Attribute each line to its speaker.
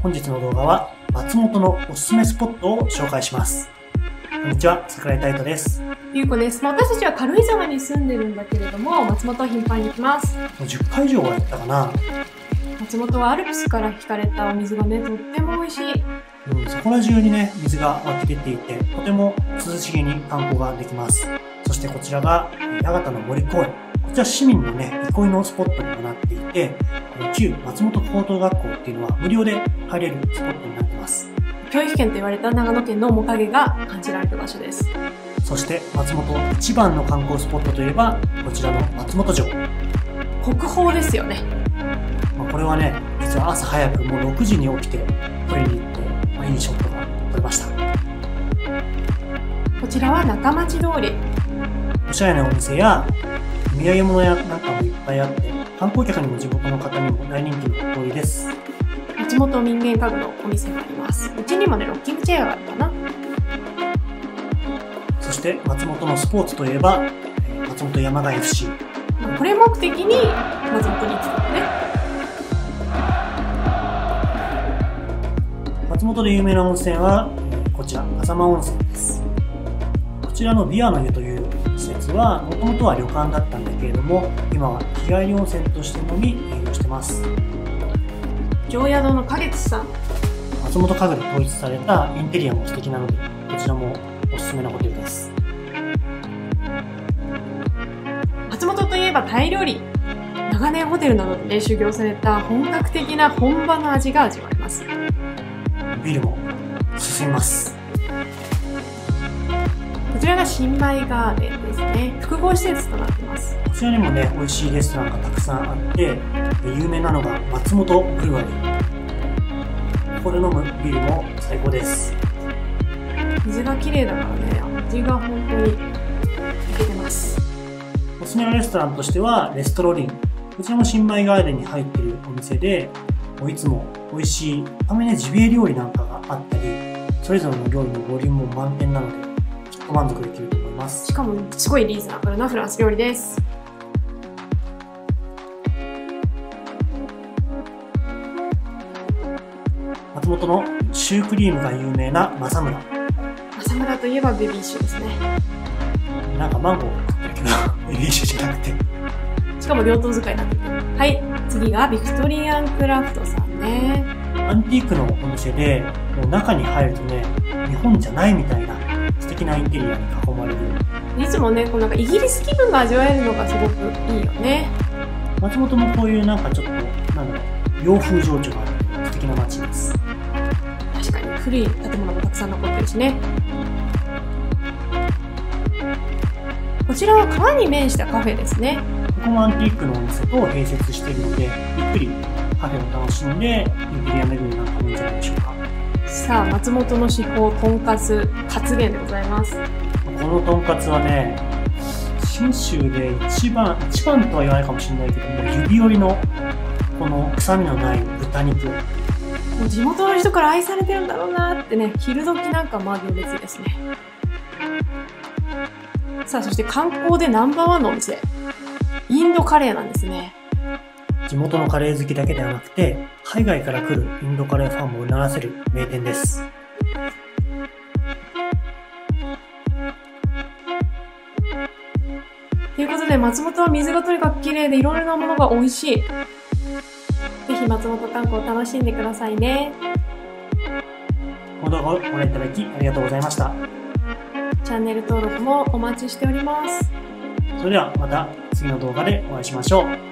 Speaker 1: 本日の動画は松本のおすすめスポットを紹介します。こんにちは、桜井太斗です。
Speaker 2: ゆうこです。私たちは軽井沢に住んでるんだけれども、松本は頻繁に行きます。
Speaker 1: もう10回以上は行ったかな。
Speaker 2: 松本はアルプスから引かれたお水がね、とっても美味しい。
Speaker 1: そこら中にね、水が湧き出ていて、とても涼しげに観光ができます。そしてこちらが八幡の森公園。こちら市民のね、憩いのスポットにもなっていて、旧松本高等学校っていうのは無料で入れるスポットになってます。
Speaker 2: 教育圏と言われた長野県の面影が感じられる場所です。
Speaker 1: そして松本一番の観光スポットといえば、こちらの松本城。
Speaker 2: 国宝ですよね。
Speaker 1: これはね、実は朝早くもう6時に起きて撮りに行って、いいショットが撮れました。
Speaker 2: こちらは中町通り。
Speaker 1: おしゃれなお店や土産物屋なんかもいっぱいあって、観光客にも地元の方にも大人気の通りです。
Speaker 2: 松本民芸家具のお店があります。うちにもね、ロッキングチェアがあるかな。
Speaker 1: そして松本のスポーツといえば松本山雅 FC。
Speaker 2: これ目的に松本に来たのね。
Speaker 1: 松本で有名な温泉はこちら浅間温泉です。こちらのビアの湯という施設はもともとは旅館だったんだけれども、今は日帰り温泉としてのみ営業してます。
Speaker 2: 常宿の花月さん。
Speaker 1: 松本家具で統一されたインテリアも素敵なので、こちらもおすすめなホテルです。
Speaker 2: 松本といえばタイ料理。長年ホテルなどで修行された本格的な本場の味が味わえます。
Speaker 1: ビールも進みます。
Speaker 2: こちらが新米ガーデンですね。複合施設となっています。
Speaker 1: こちらにもね、美味しいレストランがたくさんあって、有名なのが松本ブルワリー。ここで飲むビールも最高です。
Speaker 2: 水が綺麗だからね、味が本当にいけてます。
Speaker 1: おすすめのレストランとしてはレストロリン。こちらも新米ガーデンに入っているお店で、いつも美味しいためね、ジビエ料理なんかがあったり、それぞれの料理のボリュームも満点なので、きっと満足できると思います。
Speaker 2: しかもすごいリーズナブルなフランス料理です。
Speaker 1: 松本のシュークリームが有名な正村。
Speaker 2: 正村といえばベビーシューですね。
Speaker 1: なんかマンゴー食ってるけど、ベビーシューじゃなくて。
Speaker 2: しかも両党使いになってる。はい、次がビクトリアンクラフトさんね。
Speaker 1: アンティークのお店で、もう中に入るとね、日本じゃないみたいな素敵なインテリアに囲まれる。
Speaker 2: いつもね、こうなんかイギリス気分が味わえるのがすごくいいよね。
Speaker 1: 松本もこういうなんかちょっと、洋風情緒がある素敵な街です。
Speaker 2: 確かに古い建物もたくさん残ってるしね。こちらは川に面したカフェですね。
Speaker 1: ここもアンティークのお店と併設しているので、ゆっくりカフェを楽しんでインテリア巡りなんかもいいんじゃないでしょうか。
Speaker 2: さあ、松本の至宝とんかつカツ源でございます。
Speaker 1: このとんかつはね、信州で一番とは言わないかもしれないけども、指折りのこの臭みのない豚肉。
Speaker 2: もう地元の人から愛されてるんだろうなってね、昼時なんかまあ行列ですね。さあ、そして観光でナンバーワンのお店。インドカレーなんですね。
Speaker 1: 地元のカレー好きだけではなくて、海外から来るインドカレーファンもうならせる名店です。
Speaker 2: ということで、松本は水がとにかく綺麗でいろいろなものが美味しい。ぜひ松本観光を楽しんでくださいね。
Speaker 1: この動画をご覧いただきありがとうございました。
Speaker 2: チャンネル登録もお待ちしております。
Speaker 1: それではまた次の動画でお会いしましょう。